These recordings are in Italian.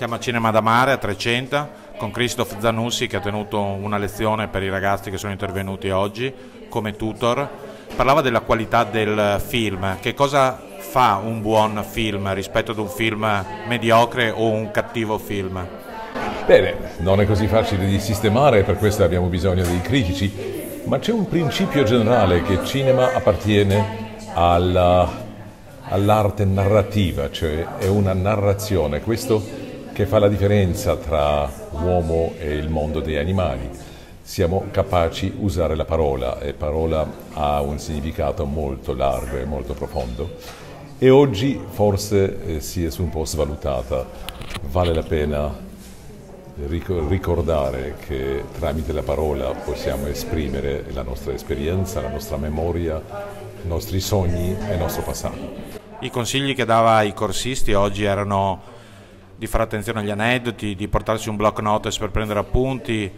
Siamo a Cinema da Mare a Trecenta con Christoph Zanussi che ha tenuto una lezione per i ragazzi che sono intervenuti oggi come tutor. Parlava della qualità del film, che cosa fa un buon film rispetto ad un film mediocre o un cattivo film? Bene, non è così facile di sistemare, per questo abbiamo bisogno dei critici, ma c'è un principio generale che il cinema appartiene all'arte narrativa, cioè è una narrazione, questo che fa la differenza tra l'uomo e il mondo degli animali. Siamo capaci di usare la parola e parola ha un significato molto largo e molto profondo e oggi forse si è un po' svalutata. Vale la pena ricordare che tramite la parola possiamo esprimere la nostra esperienza, la nostra memoria, i nostri sogni e il nostro passato. I consigli che dava ai corsisti oggi erano di fare attenzione agli aneddoti, di portarsi un block notice per prendere appunti,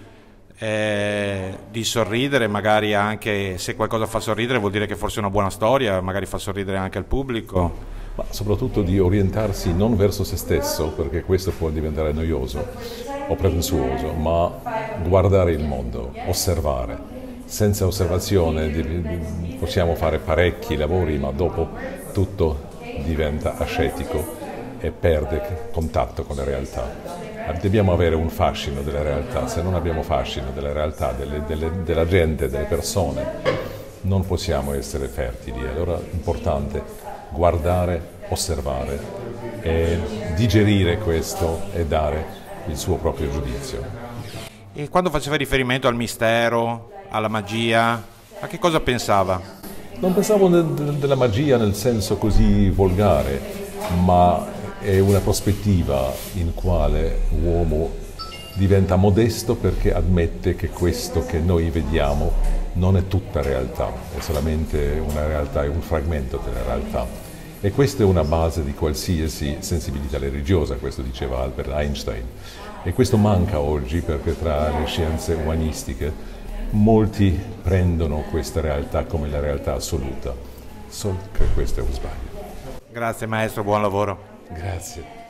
di sorridere, magari anche se qualcosa fa sorridere vuol dire che forse è una buona storia, magari fa sorridere anche il pubblico. Ma soprattutto di orientarsi non verso se stesso, perché questo può diventare noioso o pretensuoso, ma guardare il mondo, osservare. Senza osservazione possiamo fare parecchi lavori, ma dopo tutto diventa ascetico e perde contatto con la realtà. Dobbiamo avere un fascino della realtà, se non abbiamo fascino della realtà, della gente, delle persone, non possiamo essere fertili. Allora è importante guardare, osservare e digerire questo e dare il suo proprio giudizio. E quando faceva riferimento al mistero, alla magia, a che cosa pensava? Non pensavo della magia nel senso così volgare, ma è una prospettiva in quale l'uomo diventa modesto perché ammette che questo che noi vediamo non è tutta realtà, è solamente una realtà, è un frammento della realtà. E questa è una base di qualsiasi sensibilità religiosa, questo diceva Albert Einstein. E questo manca oggi perché tra le scienze umanistiche molti prendono questa realtà come la realtà assoluta, solo che questo è un sbaglio. Grazie maestro, buon lavoro. Grazie.